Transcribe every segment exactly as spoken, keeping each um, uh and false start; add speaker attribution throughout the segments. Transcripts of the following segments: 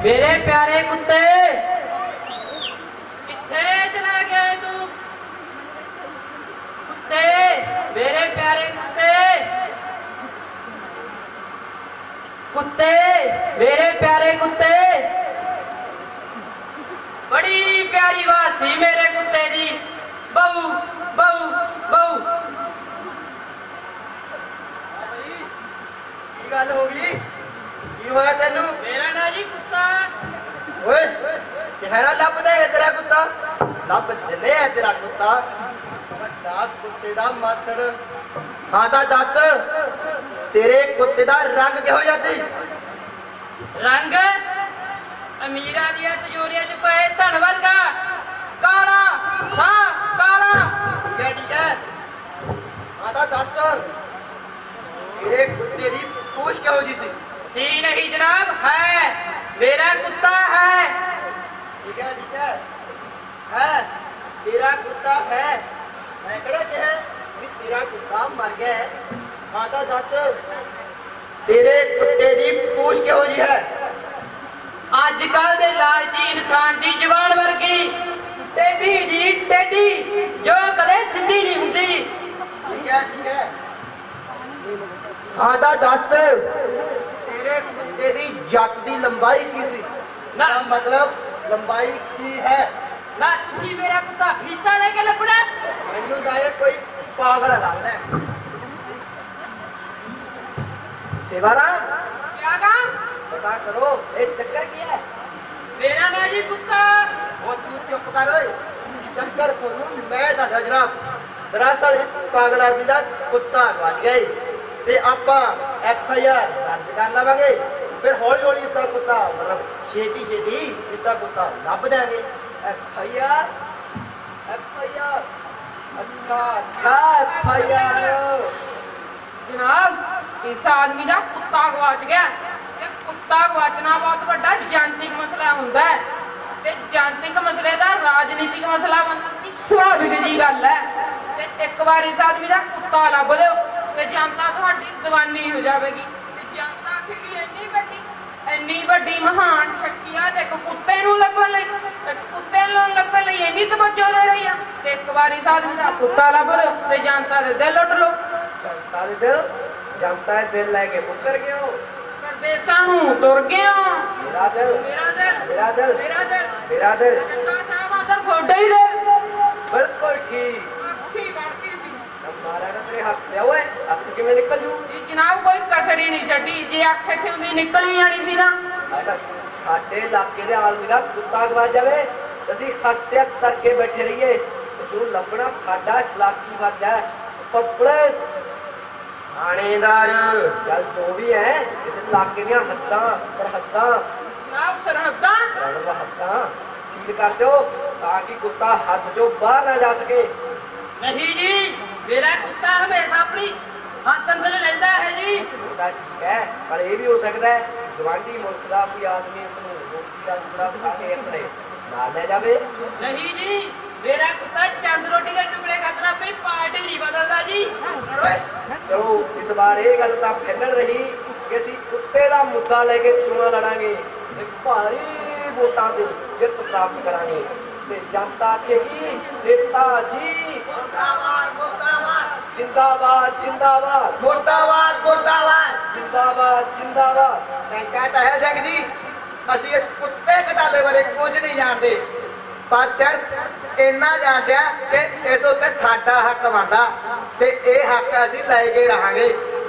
Speaker 1: मेरे प्यारे कुत्ते किथे चला गया है तू? कुत्ते, मेरे प्यारे कुत्ते, कुत्ते, मेरे प्यारे कुत्ते। बड़ी प्यारी आवाज सी मेरे कुत्ते जी। बहू बहू बहू।
Speaker 2: गल हो गई की होया तेनू?
Speaker 1: मेरा ना जी कुत्ता।
Speaker 2: ओए चेहरा लभदा है तेरा कुत्ता? लभ जने है तेरा कुत्ता? वड्डा कुत्ते दा मासड़। हां ता दस तेरे कुत्ते दा रंग किहो जिहा सी?
Speaker 1: रंग अमीरा दिया तिजोरिया च पए धन वर्गा काला सा काला।
Speaker 2: ठीक है ठीक है। हां ता दस तेरे कुत्ते दी पूछ किहो जी सी?
Speaker 1: सी नहीं जनाब, है मेरा कुत्ता है।
Speaker 2: ठीक है ठीक है है तेरा कुत्ता है। मैं कड़ा कहा कि तेरा कुत्ता मर गया है। हाँ तो दस तेरे कुत्ते दी पूछ किहो जी है?
Speaker 1: अजकल दे लालची इंसान दी जबान वर्गी टेढ़ी जी टेढ़ी जो कदे सीधी नहीं हुंदी।
Speaker 2: ठीक है ठीक है। हाँ तो दस तेरे कुत्ते दी जत दी लंबाई की सी?
Speaker 1: ना
Speaker 2: मतलब लंबाई की है?
Speaker 1: ना तुसी मेरा कुत्ता फीता लेके लपड़ा।
Speaker 2: मैनू दाए कोई पागल लगदा है। सेवाराम
Speaker 1: क्या काम?
Speaker 2: पता करो ये चक्कर क्या है?
Speaker 1: मेरा ना जी कुत्ता।
Speaker 2: वो तू चुप कर ओए। चक्कर थोनू मैं दस जनाब। दरअसल इस पागल आदमी का कुत्ता बच गया ते आपां एफ आई आर दर्ज कर लवांगे। फिर हौली हौली इसका कुत्ता मतलब छेती छेती इसका कुत्ता लभ देंगे। F I R F I R अच्छा अच्छा एफ आई आर।
Speaker 1: जनाब इस आदमी का कुत्ता गवाच गया। ते कुत्ता गवाचना बहुत बड़ा जांत्रिक मसला हुंदा है ते जांत्रिक मसले का राजनीतिक मसला बनना स्वाभाविक जी गल है। ते एक बार इस आदमी का कुत्ता लभ लो ते जनता तुहाडी दीवानी हो जाएगी। ते जनता आखेगी इन्नी वड्डी इन्नी वड्डी महान शख्सियत एक कुत्ते नूं लभण लई कुत्ते नूं लभण लई इन्नी तवज्जो दे रही है। ते एक बार इस आदमी का कुत्ता लभ लो ते जनता दे दिल लुट लो।
Speaker 2: जनता दे दिल जनता दे दिल लेके मुकर गए हो।
Speaker 1: बेसां नूं तुर गए हो।
Speaker 2: मेरा दिल
Speaker 1: मेरा दिल
Speaker 2: मेरा दिल
Speaker 1: मेरा दिल
Speaker 2: मेरा दिल
Speaker 1: चंगा साहब आदर थोड़ा ही दिल
Speaker 2: बिल्कुल ठीक।
Speaker 1: अखी बढ़ती सी
Speaker 2: मारा ना तेरे हाथ से ओए अख किवें निकल जू?
Speaker 1: ये जनाब कोई कसरी नहीं छड्डी जे अख इत्थे हुंदी निकल ही जानी सी ना।
Speaker 2: साडा साडे इलाके दे आदमी दा कुत्ता गवा जावे ਅਸੀਂ ਹੱਥ ਤੇ ਹੱਥ ਧਰ ਕੇ ਬੈਠੇ ਰਹੀਏ। ਉਸ ਨੂੰ ਲੱਭਣਾ ਸਾਡਾ ਇਖਲਾਕੀ ਫਰਜ਼ ਹੈ। ਪਪੜਸ ਥਾਣੇਦਾਰ ਚੱਲ ਜੋ ਵੀ ਹੈ ਇਸ ਇਲਾਕੇ ਦੀਆਂ ਹੱਦਾਂ ਸਰਹੱਦਾਂ
Speaker 1: जनाब सरहदां
Speaker 2: ਰਣਵਾ ਹੱਦਾਂ ਸੀਲ ਕਰ ਦਿਓ ਤਾਂ ਕਿ ਕੁੱਤਾ ਹੱਦ ਚੋਂ ਬਾਹਰ ਨਾ ਜਾ ਸਕੇ।
Speaker 1: नहीं जी मेरा कुत्ता हमेशा अपनी हद अंदर रहता है जी।
Speaker 2: ਉਹ ਤਾਂ ਠੀਕ ਹੈ ਪਰ ਇਹ ਵੀ ਹੋ ਸਕਦਾ ਹੈ ਗਵਾਂਢੀ ਮੁਲਕ ਦਾ ਕੋਈ ਆਦਮੀ ਉਸ ਨੂੰ ਰੋਟੀ ਦਾ ਟੁਕੜਾ ਦਿਖਾ ਕੇ ਆਪਣੇ ਨਾਲ ਲੈ ਜਾਵੇ।
Speaker 1: नहीं जी मेरा कुत्ता चंद रोटी के टुकड़े खाकर अपनी पार्टी नहीं बदलता जी।
Speaker 2: ਚਲੋ ਇਸ ਵਾਰ ਇਹ ਗੱਲ ਤਾਂ ਫੈਲਣ ਰਹੀ ਕਿ ਅਸੀਂ ਕੁੱਤੇ ਦਾ ਮੁੱਦਾ ਲੈ ਕੇ ਚੋਣਾਂ ਲੜਾਂਗੇ ਤੇ ਭਾਰੀ ਵੋਟਾਂ ਤੇ ਜਿੱਤ ਪ੍ਰਾਪਤ ਕਰਾਂਗੇ ਤੇ ਜਨਤਾ ਆਖੇਗੀ ਨੇਤਾ ਜੀ ਮੁਰਦਾਬਾਦ ਮੁਰਦਾਬਾਦ ਜਿੰਦਾਬਾਦ ਜਿੰਦਾਬਾਦ ਮੁਰਦਾਬਾਦ ਮੁਰਦਾਬਾਦ ਜਿੰਦਾਬਾਦ ਜਿੰਦਾਬਾਦ। ਮੈਂ ਕਹਤਾ ਹੈ ਸਿੰਘ ਜੀ ਅਸੀਂ ਇਸ ਕੁੱਤੇ ਘਟਾਲੇ ਬਾਰੇ ਕੁਝ ਨਹੀਂ ਜਾਣਦੇ ਪਰ ਸਿਰਫ ਇੰਨਾ ਜਾਣਦੇ ਆ ਕਿ ਇਸ ਉੱਤੇ ਸਾਡਾ ਹੱਕ ਬਣਦਾ ਤੇ ਇਹ ਹੱਕ ਅਸੀਂ ਲੈ ਕੇ ਰਹਾਂਗੇ।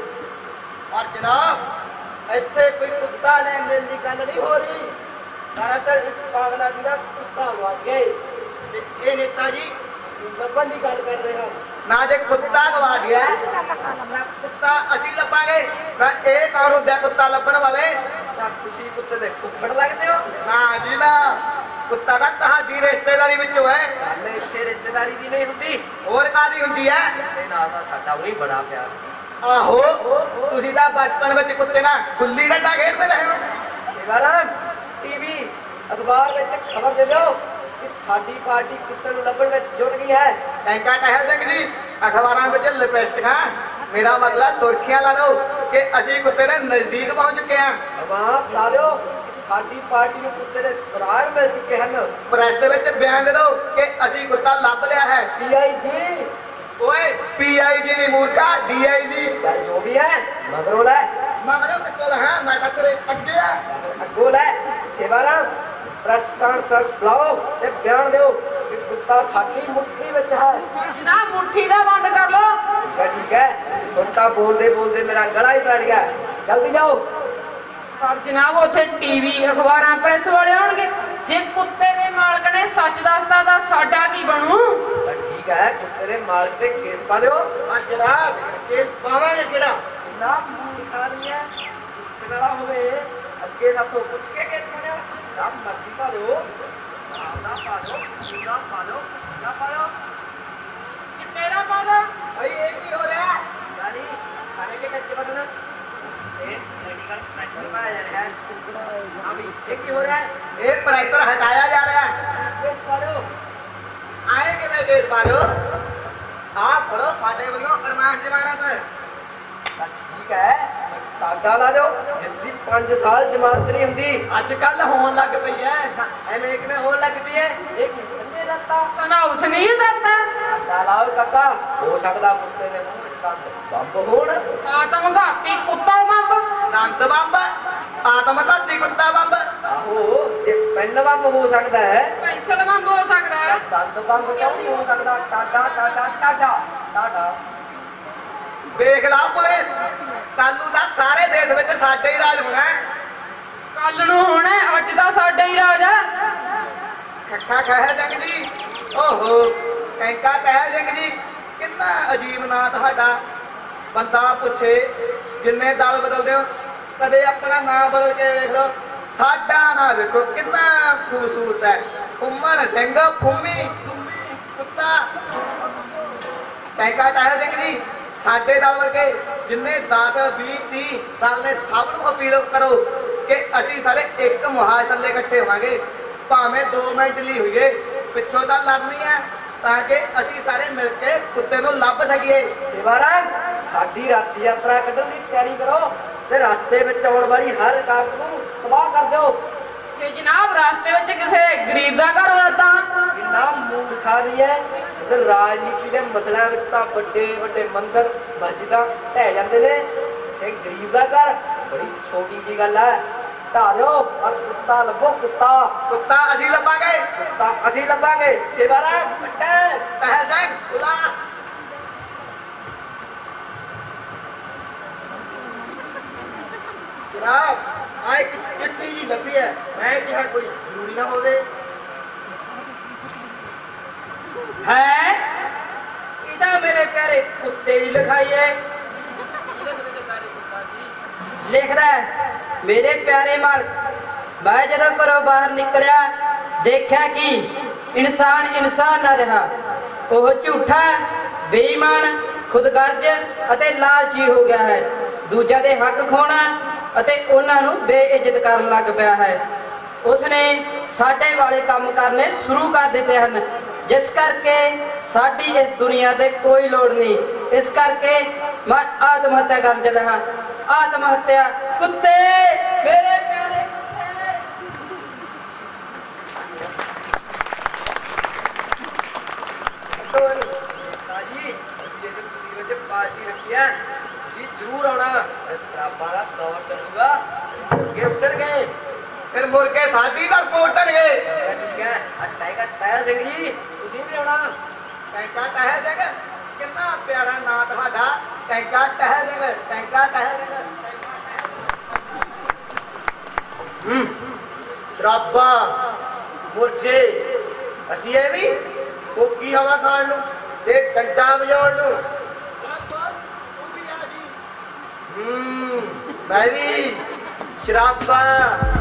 Speaker 2: ਪਰ ਜਨਾਬ ਇੱਥੇ ਕੋਈ ਕੁੱਤਾ ਲੈਣ ਦੇਣ ਦੀ ਗੱਲ ਨਹੀਂ ਹੋ ਰਹੀ। ਦਰਅਸਲ ਇਸ ਪਾਗਲਾ ਜੀ ਦਾ ਕੁੱਤਾ ਵਗ ਗਿਆ ਤੇ ਇਹ ਨੇਤਾ ਜੀ ਲੱਭਣ ਦੀ ਗੱਲ ਕਰ ਰਹੇ ਹਨ। ਨਾ ਜੇ ਕੁੱਤਾ ਗਵਾ ਗਿਆ ਨਾ ਕੁੱਤਾ ਅਸੀਂ ਲੱਭਾਂਗੇ ਤਾਂ ਇਹ ਕੌਣ ਹੁੰਦਾ ਕੁੱਤਾ ਲੱਭਣ ਵਾਲੇ? ਤਾਂ ਤੁਸੀਂ ਕੁੱਤੇ ਦੇ ਫੁੱਫੜ ਲੱਗਦੇ ਹੋ? ਨਾ ਜੀ ਨਾ ਕੁੱਤਾ ਤਾਂ ਤੁਹਾਡੀ ਰਿਸ਼ਤੇਦਾਰੀ ਵਿੱਚੋਂ ਹੈ। ਗੱਲ ਇੱਥੇ ਰਿਸ਼ਤੇਦਾਰੀ ਦੀ ਨਹੀਂ ਹੁੰਦੀ ਹੋਰ ਕਾਹਦੀ ਹੁੰਦੀ ਹੈ? ਤੇ ਨਾਲ ਤਾਂ ਸਾਡਾ ਉਹੀ ਬੜਾ ਪਿਆਰ ਸੀ। ਆਹੋ ਤੁਸੀਂ ਤਾਂ ਬਚਪਨ ਵਿੱਚ ਕੁੱਤੇ ਨਾਲ ਗੁੱਲੀ ਡੰਡਾ ਖੇਡਦੇ ਰਹੇ ਹੋ। ਸੇਵਾਰਾਮ ਟੀਵੀ ਅਖਬਾਰ ਵਿੱਚ ਖਬਰ ਦੇ ਦਿਓ ਕਿ ਸਾਡੀ ਪਾਰਟੀ ਕੁੱਤੇ ਨੂੰ ਲੱਭਣ ਵਿੱਚ ਜੁਟ ਗਈ ਹੈ। ਟੈਂਕਾ ਟਹਿਲ ਸਿੰਘ ਜੀ ਅਖਬਾਰਾਂ ਵਿੱਚ ਲਿਪਸਟਿਕਾਂ मेरा मतलब सुर्खियां ला दो कि असी कुत्ते ने नजदीक पहुंच चुके हैं। ला दो ਸਾਡੀ ਪਾਰਟੀ ਨੂੰ ਕੁੱਤੇ ਦੇ ਸੁਰਾਗ ਮਿਲ ਚੁੱਕੇ ਹਨ।
Speaker 3: ਪ੍ਰੈਸ ਦੇ ਵਿੱਚ ਬਿਆਨ ਦੇ ਦਿਓ ਕਿ ਅਸੀਂ ਕੁੱਤਾ ਲੱਭ ਲਿਆ ਹੈ।
Speaker 2: ਪੀ ਆਈ ਜੀ
Speaker 3: ਓਏ ਪੀ ਆਈ ਜੀ ਨਹੀਂ ਮੂਰਖਾ, ਡੀ ਆਈ ਜੀ।
Speaker 2: ਚਾਹੇ ਜੋ ਵੀ ਹੈ ਮਗਰੋਂ ਲੈ
Speaker 3: ਮਗਰੋਂ ਕਿੱਥੋਂ ਹਾਂ ਮੈਂ ਤਾਂ ਤੇਰੇ ਅੱਗੇ ਆ।
Speaker 2: ਅੱਗੋਂ ਲੈ ਸੇਵਾਰਾਮ ਪ੍ਰੈਸ ਕਾਨਫਰੰਸ ਬੁਲਾਓ ਤੇ ਬਿਆਨ ਦਿਓ ਕਿ ਕੁੱਤਾ ਸਾਡੀ ਮੁੱਠੀ ਵਿੱਚ ਹੈ।
Speaker 1: ਜਨਾਬ ਮੁੱਠੀ ਦਾ ਬੰਦ ਕਰ ਲੋ।
Speaker 2: ਠੀਕ ਹੈ ਠੀਕ ਹੈ ਕੁੱਤਾ ਬੋਲਦੇ ਬੋਲਦੇ ਮੇਰਾ ਗਲਾ ਹੀ ਬੈਠ ਗਿਆ। ਜਲਦੀ ਜਾਓ।
Speaker 1: ਪਰ ਜਨਾਬ ਉੱਥੇ ਟੀਵੀ ਅਖਬਾਰਾਂ ਪ੍ਰੈਸ ਵਾਲੇ ਆਉਣਗੇ। ਜੇ ਕੁੱਤੇ ਦੇ ਮਾਲਕ ਨੇ ਸੱਚ ਦੱਸਤਾ ਤਾਂ ਸਾਡਾ ਕੀ ਬਣੂ?
Speaker 2: ਤਾਂ ਠੀਕ ਹੈ ਕੁੱਤੇ ਦੇ ਮਾਲਕ ਤੇ ਕੇਸ ਪਾ ਦਿਓ।
Speaker 3: ਆ ਜਨਾਬ ਕੇਸ ਪਾਵਾਂਗੇ ਕਿਹੜਾ?
Speaker 2: ਇੰਨਾ ਮੂੰਹ ਦਿਖਾ ਰਹੀ ਹੈ ਪੁੱਛਣ ਵਾਲਾ ਹੋਵੇ ਅੱਗੇ ਸਾਥੋਂ ਪੁੱਛ ਕੇ ਕੇਸ ਪਾਣਿਆ। ਸਭ ਮਰਜ਼ੀ ਪਾ ਦਿਓ। ਆਪਦਾ ਪਾ ਦਿਓ ਪੂਰਾ ਪਾ ਦਿਓ ਨਾ ਪਾ ਦਿਓ।
Speaker 1: ਚਿੱਟੇ ਦਾ ਪਾ ਦੋ।
Speaker 3: ਭਾਈ ਇਹ ਕੀ ਹੋ ਰਿਹਾ?
Speaker 2: यानी खाने के कच्चे बदन मेडिकल प्रेशर में आ रहा है। अभी ये क्या हो रहा है?
Speaker 3: ਇਹ ਪ੍ਰੈਸ਼ਰ ਹਟਾਇਆ ਜਾ ਰਿਹਾ ਹੈ।
Speaker 2: केस पढ़ो।
Speaker 3: ਆਏ ਕਿਵੇਂ ਕੇਸ ਪਾ ਦਿਓ? ਆਹ ਫੜੋ ਸਾਡੇ ਵੱਲੋਂ ਅਰਮਾਨ ਜ਼ਮਾਨਤ।
Speaker 2: ਤਾਂ ਠੀਕ ਹੈ ਤਾਡਾ ਲਾ ਦਿਓ ਜਿਸ ਦੀ ਪੰਜ ਸਾਲ ਜ਼ਮਾਨਤ ਨਹੀਂ ਹੁੰਦੀ।
Speaker 3: ਅੱਜ ਕੱਲ ਹੋਣ ਲੱਗ ਪਈ ਐ।
Speaker 2: ਐਵੇਂ ਕਿਵੇਂ ਹੋਣ ਲੱਗ ਪਈ ਹੈ? ਇਹ ਕੀ ਸੰਜੇ ਦੱਤਾ?
Speaker 1: ਸੁਣਾਓ ਸੁਨੀਲ ਦੱਤਾ।
Speaker 2: ਤਾਡਾ ਲਾਓ ਕਾਕਾ ਹੋ ਸਕਦਾ ਕੁੱਤੇ ਦੇ ਮੂੰਹ ਵਿੱਚ ਕੰਦ ਬੰਬ ਹੋਣ।
Speaker 1: ਆਤਮਘਾਤੀ ਕੁੱਤਾ ਬੰਬ।
Speaker 3: ਦੰਦ ਬੰਬ, ਆਤਮ ਘਾਤੀ ਕੁੱਤਾ ਬੰਬ।
Speaker 2: ਆਹੋ ਜੇ ਪੈਨ ਬੰਬ ਹੋ ਸਕਦਾ ਹੈ
Speaker 1: ਪੈਨਸਲ ਬੰਬ ਹੋ ਸਕਦਾ ਹੈ।
Speaker 2: ਦੰਦ ਬੰਬ ਕਿਉਂ ਨਹੀਂ ਹੋ ਸਕਦਾ? ਟਾਡਾ ਟਾਡਾ ਟਾਡਾ ਟਾਡਾ।
Speaker 3: ਵੇਖ ਲਾ ਪੁਲਿਸ, ਕੱਲ ਨੂੰ ਤਾਂ ਸਾਰੇ ਦੇਸ਼ ਵਿੱਚ ਸਾਡੇ ਹੀ ਰਾਜ ਹੋਣਾ ਹੈ।
Speaker 1: ਕੱਲ ਨੂੰ ਹੋਣਾ ਹੈ, ਅੱਜ ਤਾਂ ਸਾਡਾ ਹੀ ਰਾਜ ਹੈ।
Speaker 3: ਖੱਖਾ ਖਹਿਲ ਸਿੰਘ ਜੀ, ਓਹੋ ਕੈਂਕਾ ਟਹਿਲ ਸਿੰਘ ਜੀ, ਕਿੰਨਾ ਅਜੀਬ ਨਾਂ ਤੁਹਾਡਾ। ਬੰਦਾ ਪੁੱਛੇ ਜਿੰਨੇ ਦਲ ਬਦਲਦੇ ਹੋ ਕਦੇ ਆਪਣਾ ਨਾਂ ਬਦਲ ਕੇ ਵੇਖ ਲਓ। ਸਾਡਾ ਨਾਂ ਵੇਖੋ ਕਿੰਨਾ ਖੂਬਸੂਰਤ ਹੈ। ਫੁੰਮਣ ਸਿੰਘ ਫੁੰਮੀ ਕੁੱਤਾ। ਕੈਂਕਾ ਟਹਿਲ ਸਿੰਘ ਜੀ, ਸਾਡੇ ਦਲ ਵਰਗੇ ਜਿੰਨੇ ਦਸ ਵੀਹ ਤੀਹ ਦਲ ਨੇ ਸਭ ਨੂੰ ਅਪੀਲ ਕਰੋ ਕਿ ਅਸੀਂ ਸਾਰੇ ਇੱਕ ਮੁਹਾਜ਼ ਥੱਲੇ ਇਕੱਠੇ ਹੋਵਾਂਗੇ। ਭਾਵੇਂ ਦੋ ਮਿੰਟ ਲਈ ਹੋਈਏ, ਪਿੱਛੋਂ ਤਾਂ ਲੜਨੀ ਹੈ ਤਾਂ ਕਿ ਅਸੀਂ ਸਾਰੇ ਮਿਲ ਕੇ ਕੁੱਤੇ ਨੂੰ ਲੱਭ ਸਕੀਏ।
Speaker 2: ਸੇਵਾਰਾਮ ਸਾਡੀ ਰੱਥ ਯਾਤਰਾ ਕੱਢਣ ਦੀ ਤਿਆਰੀ ਕਰੋ ਤੇ ਰਸਤੇ ਵਿੱਚ ਆਉਣ ਵਾਲੀ ਹਰ ਰੁਕਾਵਟ ਨੂੰ ਤਬਾਹ ਕਰ ਦਿਓ।
Speaker 1: ਜੇ ਜਨਾਬ ਰਾਸਤੇ ਵਿੱਚ ਕਿਸੇ ਗਰੀਬ ਦਾ ਘਰ ਹੋਇਆ ਤਾਂ
Speaker 2: ਕਿੰਨਾ ਮੂੰਹ ਦਿਖਾ ਰਹੀ ਹੈ। ਇਸ ਰਾਜਨੀਤੀ ਦੇ ਮਸਲਿਆਂ ਵਿੱਚ ਤਾਂ ਵੱਡੇ ਵੱਡੇ ਮੰਦਰ ਮਸਜਿਦਾਂ ਢਹਿ ਜਾਂਦੇ ਨੇ। ਕਿਸੇ ਗਰੀਬ ਦਾ ਘਰ ਬੜੀ ਛੋਟੀ ਜੀ ਗੱਲ ਹੈ। ਢਾ ਦਿਓ ਪਰ ਕੁੱਤਾ ਲੱਭੋ। ਕੁੱਤਾ
Speaker 3: ਕੁੱਤਾ ਅਸੀਂ ਲੱਭਾਂਗੇ।
Speaker 2: ਕੁੱਤਾ ਅਸੀਂ ਲੱਭਾਂਗੇ। ਸੇਵਾਰਾਮ ਬੱਟੇ
Speaker 3: ਤਹਿਲ ਸਿੰਘ ਬੁਲਾ। ਜਨਾਬ ਆ ਇੱਕ ਚਿੱਟੀ ਜੀ ਲੱਭੀ ਹੈ। ਮੈਂ ਕਿਹਾ ਕੋਈ ਜ਼ਰੂਰੀ ਨਾ ਹੋਵੇ।
Speaker 1: ਹੈ ਇਹਦਾ ਮੇਰੇ ਪਿਆਰੇ ਕੁੱਤੇ ਦੀ ਲਿਖਾਈ ਹੈ। ਲਿਖਦਾ ਹੈ, ਮੇਰੇ ਪਿਆਰੇ ਮਾਲਕ, ਮੈਂ ਜਦੋਂ ਘਰੋਂ ਬਾਹਰ ਨਿਕਲਿਆ ਦੇਖਿਆ ਕਿ ਇਨਸਾਨ ਇਨਸਾਨ ਨਾ ਰਿਹਾ। ਉਹ ਝੂਠਾ, ਬੇਈਮਾਨ, ਖੁਦਗਰਜ਼ ਅਤੇ ਲਾਲਚੀ ਹੋ ਗਿਆ ਹੈ। ਦੂਜਿਆਂ ਦੇ ਹੱਕ ਖੋਣਾ ਅਤੇ ਉਹਨਾਂ ਨੂੰ ਬੇਇੱਜ਼ਤ ਕਰਨ ਲੱਗ ਪਿਆ ਹੈ। ਉਸਨੇ ਸਾਡੇ ਵਾਲੇ ਕੰਮ ਕਰਨੇ ਸ਼ੁਰੂ ਕਰ ਦਿੱਤੇ ਹਨ, ਜਿਸ ਕਰਕੇ ਸਾਡੀ ਇਸ ਦੁਨੀਆ ਤੇ ਕੋਈ ਲੋੜ ਨਹੀਂ। ਇਸ ਕਰਕੇ ਮੈਂ ਆਤਮ ਹੱਤਿਆ ਕਰਨ ਚੱਲਾ ਹਾਂ। ਆਤਮ ਹੱਤਿਆ ਕੁੱਤੇ, ਮੇਰੇ ਪਿਆਰੇ ਕੁੱਤੇ।
Speaker 2: ਜੀ ਅਸੀਂ ਇਸ ਖੁਸ਼ੀ ਵਿੱਚ ਪਾਰਟੀ ਰੱਖੀ ਹੈ। ਤੁਸੀਂ ਜ਼ਰੂਰ ਆਉਣਾ। ਸ਼ਰਾਬਾਂ ਦਾ ਦੌਰ ਚੱਲੂਗਾ। ਅੱਗੇ ਉੱਠਣਗੇ।
Speaker 3: ਫਿਰ ਮੁਰਗੇ ਸਾਡੀ ਦਾ ਪੋਟਣਗੇ।
Speaker 2: ਠੀਕ ਹੈ ਟਾਈਗਰ ਟਾਇਰ ਸਿੰਘ ਜੀ ਤੁਸੀਂ ਵੀ ਆਉਣਾ।
Speaker 3: ਕੈਂਕਾ ਟਹਿਲ ਸਿੰਘ, ਕਿੰਨਾ ਪਿਆਰਾ ਨਾਂ ਤੁਹਾਡਾ। ਕੈਂਕਾ ਟਹਿਲ ਸਿੰਘ, ਕੈਂਕਾ ਟਹਿਲ ਸਿੰਘ। ਹੂੰ ਸ਼ਰਾਬਾਂ, ਮੁਰਗੇ, ਅਸੀਂ ਇਹ ਵੀ ਕੋਕੀ ਹਵਾ ਖਾਣ ਨੂੰ ਤੇ ਡੰਡਾ ਵਜਾਉਣ ਨੂੰ। ਹੂੰ ਮੈਂ ਵੀ ਸ਼ਰਾਬਾਂ